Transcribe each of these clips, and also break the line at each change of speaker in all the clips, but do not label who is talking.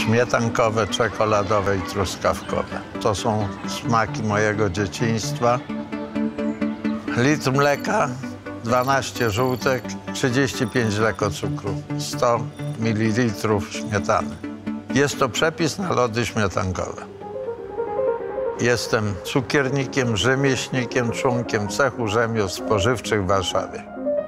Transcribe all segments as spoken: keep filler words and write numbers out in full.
śmietankowe, czekoladowe i truskawkowe. To są smaki mojego dzieciństwa. Litr mleka, dwanaście żółtek, trzydzieści pięć leko cukru, sto mililitrów śmietany. Jest to przepis na lody śmietankowe. Jestem cukiernikiem, rzemieślnikiem, członkiem cechu rzemiosł spożywczych w Warszawie.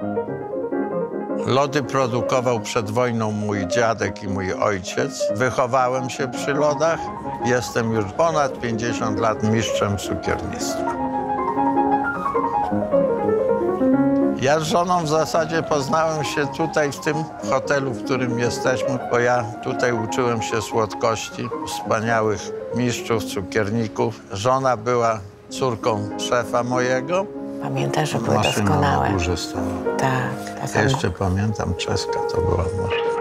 Lody produkował przed wojną mój dziadek i mój ojciec. Wychowałem się przy lodach. Jestem już ponad pięćdziesiąt lat mistrzem cukiernictwa. Ja z żoną w zasadzie poznałem się tutaj, w tym hotelu, w którym jesteśmy, bo ja tutaj uczyłem się słodkości wspaniałych mistrzów, cukierników. Żona była córką szefa mojego.
Pamiętam, że były
Maszyna
doskonałe.
na górze stała.
Tak. tak
Ja jeszcze pamiętam, czeska to była maszyna.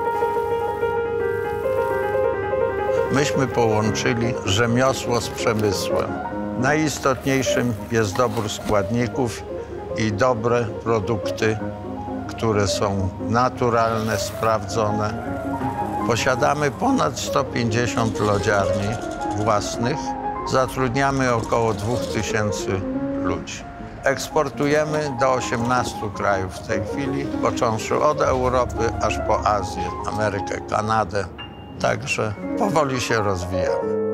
Myśmy połączyli rzemiosło z przemysłem. Najistotniejszym jest dobór składników i dobre produkty, które są naturalne, sprawdzone. Posiadamy ponad sto pięćdziesiąt lodziarni własnych. Zatrudniamy około dwóch tysięcy ludzi. Eksportujemy do osiemnastu krajów w tej chwili, począwszy od Europy aż po Azję, Amerykę, Kanadę. Także powoli się rozwijamy.